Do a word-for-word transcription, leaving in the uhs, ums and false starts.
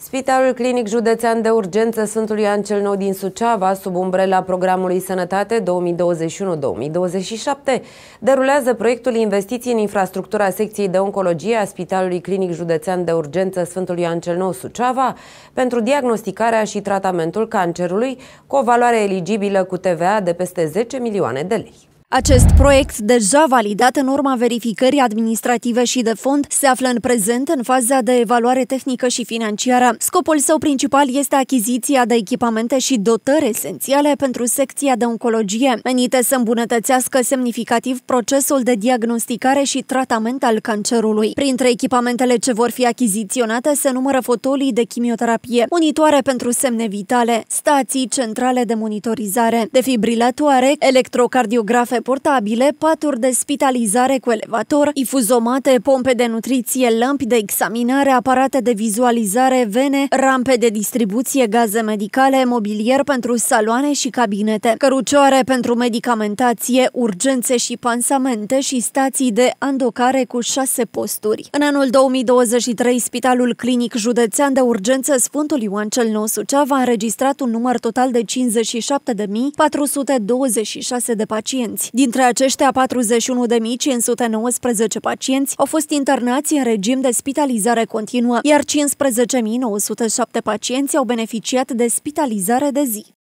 Spitalul Clinic Județean de Urgență Sfântul Ioan cel Nou din Suceava, sub umbrela Programului Sănătate două mii douăzeci și unu două mii douăzeci și șapte, derulează proiectul Investiții în infrastructura secției de oncologie a Spitalului Clinic Județean de Urgență Sfântul Ioan cel Nou Suceava pentru diagnosticarea și tratamentul cancerului, cu o valoare eligibilă cu T V A de peste zece milioane de lei. Acest proiect, deja validat în urma verificării administrative și de fond, se află în prezent în faza de evaluare tehnică și financiară. Scopul său principal este achiziția de echipamente și dotări esențiale pentru secția de oncologie, menite să îmbunătățească semnificativ procesul de diagnosticare și tratament al cancerului. Printre echipamentele ce vor fi achiziționate se numără fotolii de chimioterapie, monitoare pentru semne vitale, stații centrale de monitorizare, defibrilatoare, electrocardiografe portabile, paturi de spitalizare cu elevator, infuzomate, pompe de nutriție, lămpi de examinare, aparate de vizualizare, vene, rampe de distribuție, gaze medicale, mobilier pentru saloane și cabinete, cărucioare pentru medicamentație, urgențe și pansamente și stații de andocare cu șase posturi. În anul două mii douăzeci și trei, Spitalul Clinic Județean de Urgență Sfântul Ioan cel Nou Suceava a înregistrat un număr total de cincizeci și șapte de mii patru sute douăzeci și șase de pacienți. Dintre aceștia, patruzeci și unu de mii cinci sute nouăsprezece pacienți au fost internați în regim de spitalizare continuă, iar cincisprezece mii nouă sute șapte pacienți au beneficiat de spitalizare de zi.